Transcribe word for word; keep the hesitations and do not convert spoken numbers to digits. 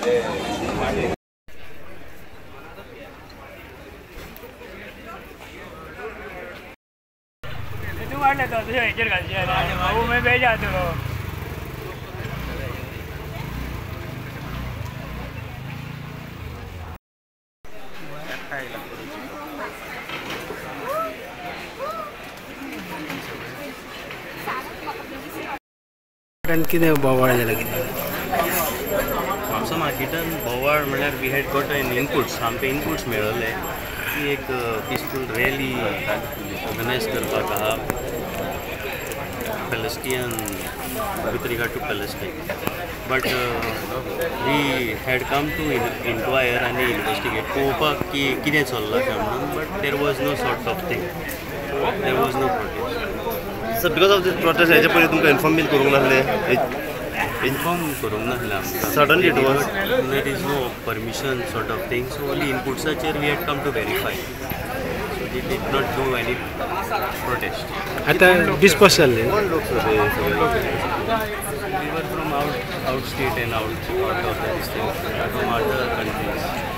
कितें बोवाळ जालें कितें आमच्या मार्केटान बोवाळ म्हळ्यार we had got an inputs आमकां इनपुट्स मेळ्ळले की एक पिसफूल रॅली ऑर्गनायज करपाक आहा Palestinian with regard to Palestine but we had come to inquire आनी इन्वेस्टिगेट पळोवपाक की कितें चल्लां काय म्हणून but there was no sort of thing there was no protest sir because of this protest हेजे पयलीं तुमकां इन्फॉर्म बीन करूंक नासलें इन्फॉर्म करूंक नासलें आमकां suddenly it was there is no permission sort of thing so only इनपुट्साचेर we had come to verify so the did not do any protest आतां डिस्पोज जाल्ले we were from out out state and out out of this thing from other countries.